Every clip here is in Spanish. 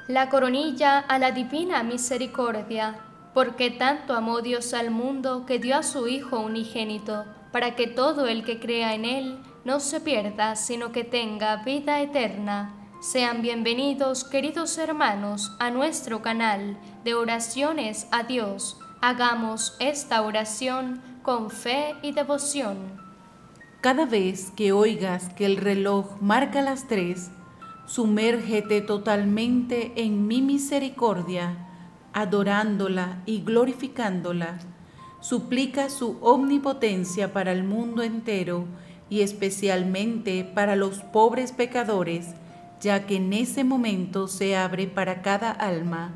La coronilla a la divina misericordia, porque tanto amó Dios al mundo que dio a su Hijo unigénito, para que todo el que crea en Él no se pierda, sino que tenga vida eterna. Sean bienvenidos, queridos hermanos, a nuestro canal de oraciones a Dios. Hagamos esta oración con fe y devoción. Cada vez que oigas que el reloj marca las 3, sumérgete totalmente en mi misericordia, adorándola y glorificándola. Suplica su omnipotencia para el mundo entero y especialmente para los pobres pecadores, ya que en ese momento se abre para cada alma.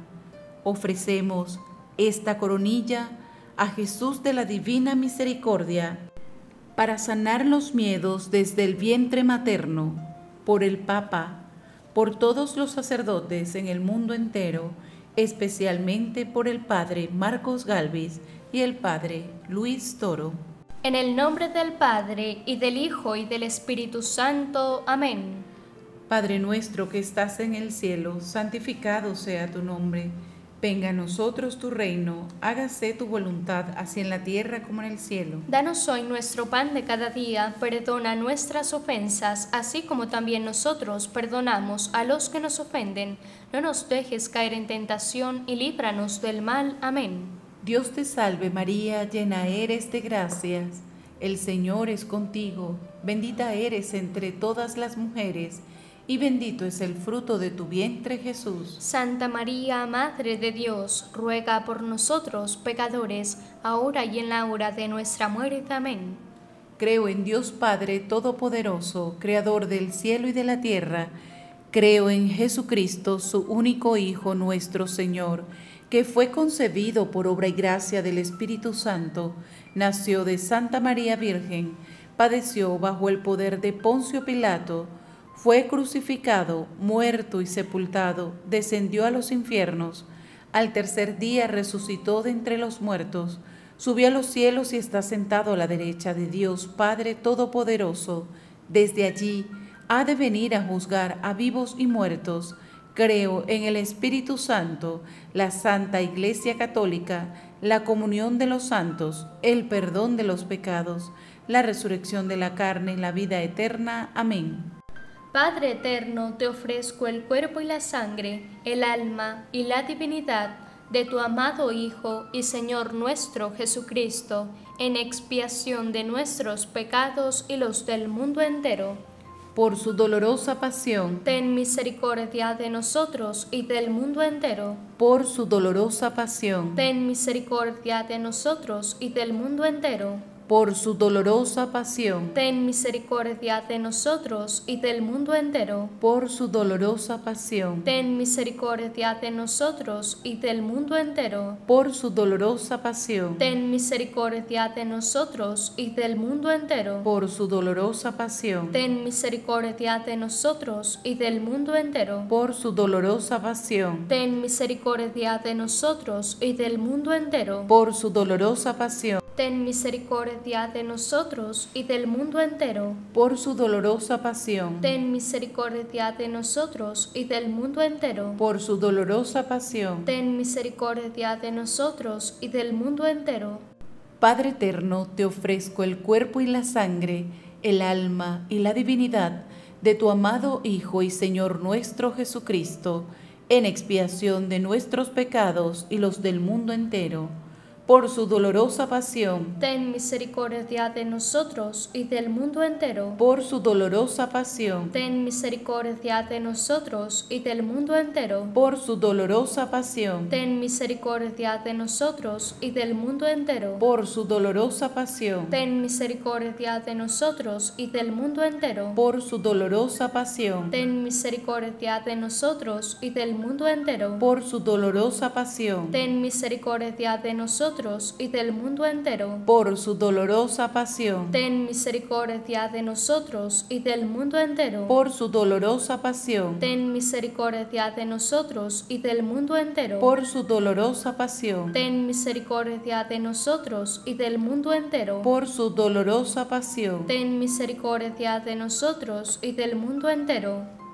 Ofrecemos esta coronilla a Jesús de la Divina Misericordia para sanar los miedos desde el vientre materno, por el Papa, por todos los sacerdotes en el mundo entero, especialmente por el Padre Marcos Galvis y el Padre Luis Toro. En el nombre del Padre, y del Hijo, y del Espíritu Santo. Amén. Padre nuestro que estás en el cielo, santificado sea tu nombre. Venga a nosotros tu reino, hágase tu voluntad, así en la tierra como en el cielo. Danos hoy nuestro pan de cada día, perdona nuestras ofensas, así como también nosotros perdonamos a los que nos ofenden. No nos dejes caer en tentación y líbranos del mal. Amén. Dios te salve María, llena eres de gracias. El Señor es contigo, bendita eres entre todas las mujeres, y bendito es el fruto de tu vientre, Jesús. Santa María, Madre de Dios, ruega por nosotros pecadores, ahora y en la hora de nuestra muerte. Amén. Creo en Dios Padre Todopoderoso, Creador del cielo y de la tierra. Creo en Jesucristo, su único Hijo, nuestro Señor, que fue concebido por obra y gracia del Espíritu Santo, nació de Santa María Virgen, padeció bajo el poder de Poncio Pilato, fue crucificado, muerto y sepultado, descendió a los infiernos. Al tercer día resucitó de entre los muertos, subió a los cielos y está sentado a la derecha de Dios Padre Todopoderoso. Desde allí ha de venir a juzgar a vivos y muertos. Creo en el Espíritu Santo, la Santa Iglesia Católica, la comunión de los santos, el perdón de los pecados, la resurrección de la carne y la vida eterna. Amén. Padre eterno, te ofrezco el cuerpo y la sangre, el alma y la divinidad de tu amado Hijo y Señor nuestro Jesucristo, en expiación de nuestros pecados y los del mundo entero. Por su dolorosa pasión, ten misericordia de nosotros y del mundo entero. Por su dolorosa pasión, ten misericordia de nosotros y del mundo entero. Por su dolorosa pasión, ten misericordia de nosotros y del mundo entero. Por su dolorosa pasión, ten misericordia de nosotros y del mundo entero. Por su dolorosa pasión, ten misericordia de nosotros y del mundo entero. Por su dolorosa pasión, ten misericordia de nosotros y del mundo entero. Por su dolorosa pasión, ten misericordia de nosotros y del mundo entero. Por su dolorosa pasión, ten misericordia de nosotros y del mundo entero. Por su dolorosa pasión, ten misericordia de nosotros y del mundo entero. Por su dolorosa pasión, ten misericordia de nosotros y del mundo entero. Padre eterno, te ofrezco el cuerpo y la sangre, el alma y la divinidad de tu amado Hijo y Señor nuestro Jesucristo, en expiación de nuestros pecados y los del mundo entero. Por su dolorosa pasión, ten misericordia de nosotros y del mundo entero. Por su dolorosa pasión, ten misericordia de nosotros y del mundo entero. Por su dolorosa pasión, ten misericordia de nosotros y del mundo entero. Por su dolorosa pasión, ten misericordia de nosotros y del mundo entero. Por su dolorosa pasión, ten misericordia de nosotros y del mundo entero. Por su dolorosa pasión, ten misericordia de nosotros y del mundo entero. Por su dolorosa pasión, ten misericordia de nosotros y del mundo entero. Por su dolorosa pasión, ten misericordia de nosotros y del mundo entero. Por su dolorosa pasión, ten misericordia de nosotros y del mundo entero. Por su dolorosa pasión, ten misericordia de nosotros y del mundo entero.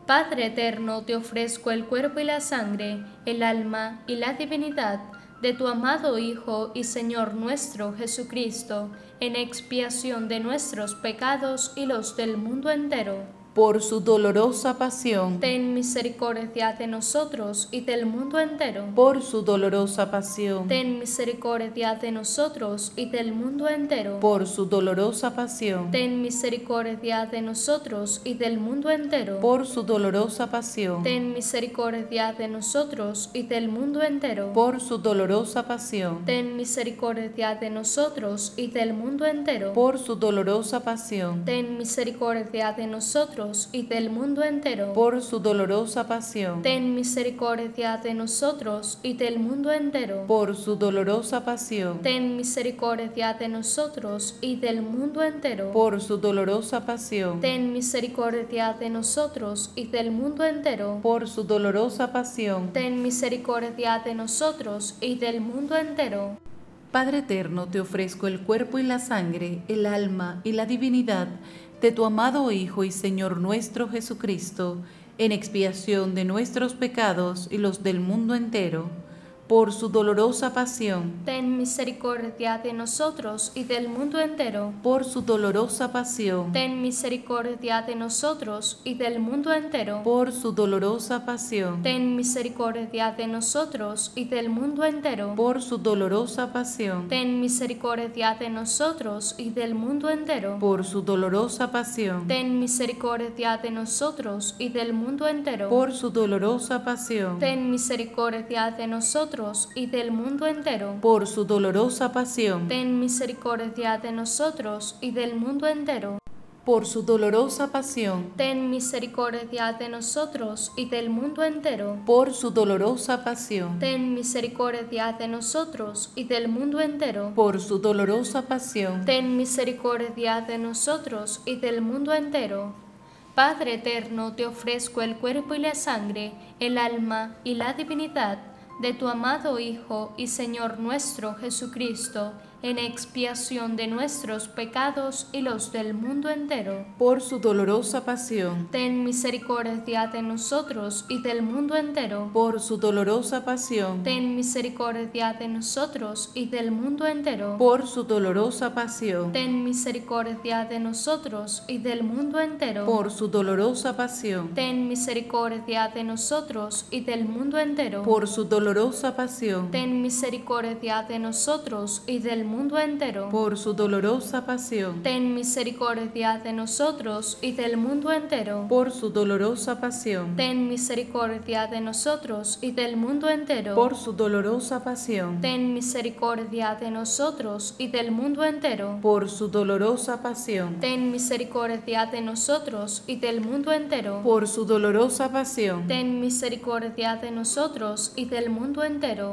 Padre eterno, te ofrezco el cuerpo y la sangre, el alma y la divinidad de tu amado Hijo y Señor nuestro Jesucristo, en expiación de nuestros pecados y los del mundo entero. Por su dolorosa pasión, Ten misericordia de nosotros y del mundo entero. por su dolorosa pasión, Ten misericordia de nosotros y del mundo entero. por su dolorosa pasión, Ten misericordia de nosotros y del mundo entero. por su dolorosa pasión, Ten misericordia de nosotros y del mundo entero. por su dolorosa pasión, Ten misericordia de nosotros y del mundo entero. por su dolorosa pasión, Ten misericordia de nosotros y del mundo entero. por su dolorosa pasión, Ten misericordia de nosotros y del mundo entero. por su dolorosa pasión, Ten misericordia de nosotros y del mundo entero. por su dolorosa pasión, Ten misericordia de nosotros y del mundo entero. por su dolorosa pasión. Ten misericordia de nosotros y del mundo entero. Padre eterno, te ofrezco el cuerpo y la sangre, el alma y la divinidad de tu amado Hijo y Señor nuestro Jesucristo, en expiación de nuestros pecados y los del mundo entero, por su dolorosa pasión, Ten misericordia de nosotros y del mundo entero. por su dolorosa pasión, Ten misericordia de nosotros y del mundo entero. por su dolorosa pasión, Ten misericordia de nosotros y del mundo entero. por su dolorosa pasión, Ten misericordia de nosotros y del mundo entero. por su dolorosa pasión, Ten misericordia de nosotros y del mundo entero. por su dolorosa pasión, Ten misericordia de nosotros y del mundo entero. por su dolorosa pasión, Ten misericordia de nosotros y del mundo entero. por su dolorosa pasión, Ten misericordia de nosotros y del mundo entero. por su dolorosa pasión, Ten misericordia de nosotros y del mundo entero. por su dolorosa pasión, Ten misericordia de nosotros y del mundo entero. Padre eterno, te ofrezco el cuerpo y la sangre, el alma y la divinidad de tu amado Hijo y Señor nuestro Jesucristo, en expiación de nuestros pecados y los del mundo entero. por su dolorosa pasión, Ten misericordia de nosotros y del mundo entero. por su dolorosa pasión, Ten misericordia de nosotros y del mundo entero. por su dolorosa pasión, Ten misericordia de nosotros y del mundo entero. por su dolorosa pasión, Ten misericordia de nosotros y del mundo entero. por su dolorosa pasión, Ten misericordia de nosotros y del mundo entero. por su dolorosa pasión, Ten misericordia de nosotros y del mundo entero. por su dolorosa pasión, Ten misericordia de nosotros y del mundo entero. por su dolorosa pasión, Ten misericordia de nosotros y del mundo entero. por su dolorosa pasión, Ten misericordia de nosotros y del mundo entero. por su dolorosa pasión. Ten misericordia de nosotros y del mundo entero.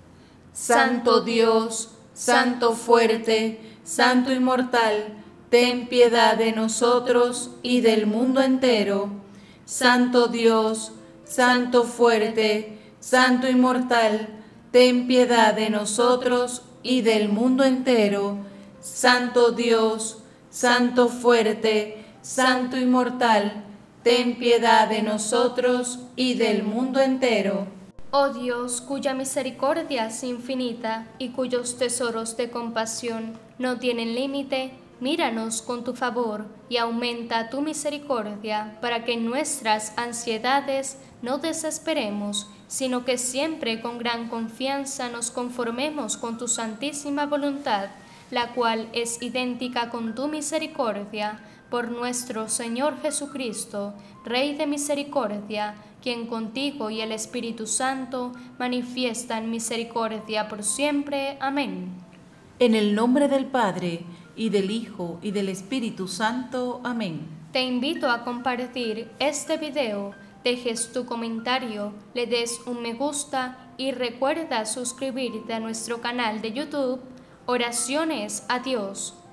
Santo Dios, Santo fuerte, Santo inmortal, ten piedad de nosotros y del mundo entero. Santo Dios, Santo fuerte, Santo inmortal, ten piedad de nosotros y del mundo entero. Santo Dios, Santo fuerte, Santo inmortal, ten piedad de nosotros y del mundo entero. Oh Dios, cuya misericordia es infinita y cuyos tesoros de compasión no tienen límite, míranos con tu favor y aumenta tu misericordia para que en nuestras ansiedades no desesperemos, sino que siempre con gran confianza nos conformemos con tu santísima voluntad, la cual es idéntica con tu misericordia, por nuestro Señor Jesucristo, Rey de misericordia, quien contigo y el Espíritu Santo manifiestan misericordia por siempre. Amén. En el nombre del Padre, y del Hijo, y del Espíritu Santo. Amén. Te invito a compartir este video, dejes tu comentario, le des un me gusta y recuerda suscribirte a nuestro canal de YouTube, Oraciones a Dios.